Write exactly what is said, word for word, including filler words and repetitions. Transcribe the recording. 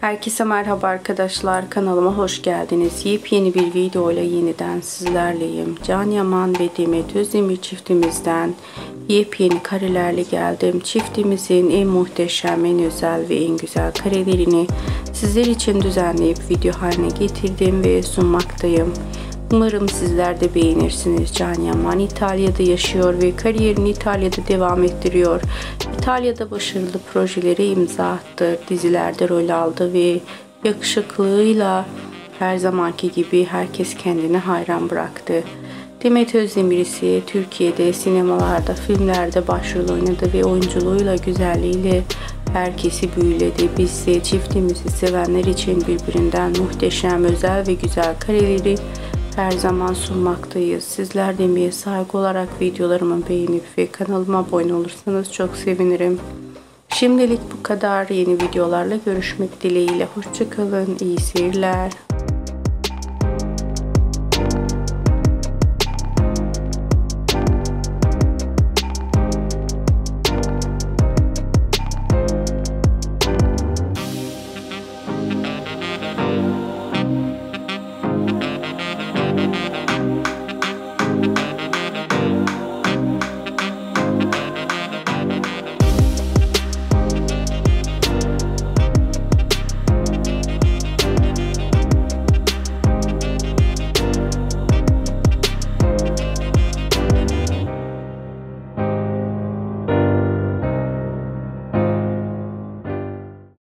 Herkese merhaba arkadaşlar, kanalıma hoş geldiniz. Yepyeni bir video ile yeniden sizlerleyim. Can Yaman ve Demet Özdemir çiftimizden yepyeni karelerle geldim. Çiftimizin en muhteşem, en özel ve en güzel karelerini sizler için düzenleyip video haline getirdim ve sunmaktayım. Umarım sizler de beğenirsiniz. Can Yaman İtalya'da yaşıyor ve kariyerini İtalya'da devam ettiriyor. İtalya'da başarılı projelere imza attı, dizilerde rol aldı ve yakışıklılığıyla her zamanki gibi herkes kendini hayran bıraktı. Demet Özdemir ise Türkiye'de sinemalarda, filmlerde başrol oynadı ve oyunculuğuyla, güzelliğiyle herkesi büyüledi. Biz de çiftimizi sevenler için birbirinden muhteşem, özel ve güzel kareleri her zaman sunmaktayız. Sizler de emeğe saygı olarak videolarımı beğenip ve kanalıma abone olursanız çok sevinirim. Şimdilik bu kadar. Yeni videolarla görüşmek dileğiyle. Hoşça kalın. İyi seyirler.